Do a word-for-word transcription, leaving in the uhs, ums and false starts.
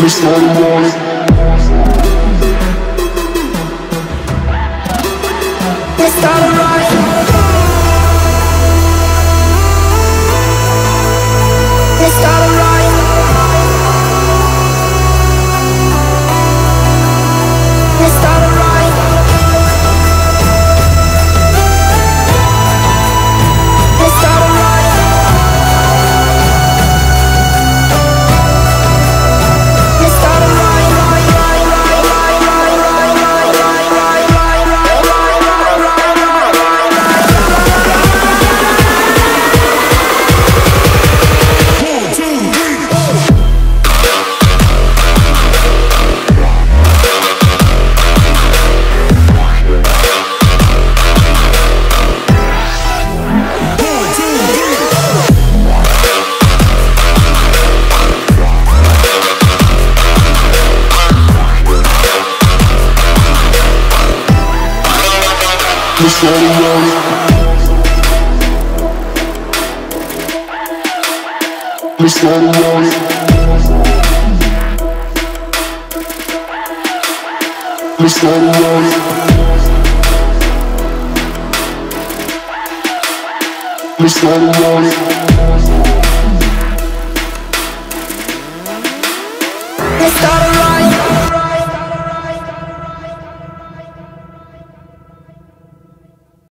It's all I want. It's all right. It's all right. It's all right. It's all right. It's all right. It's all I want. It's all I want. It's all I want. It's all I want. It's all I want.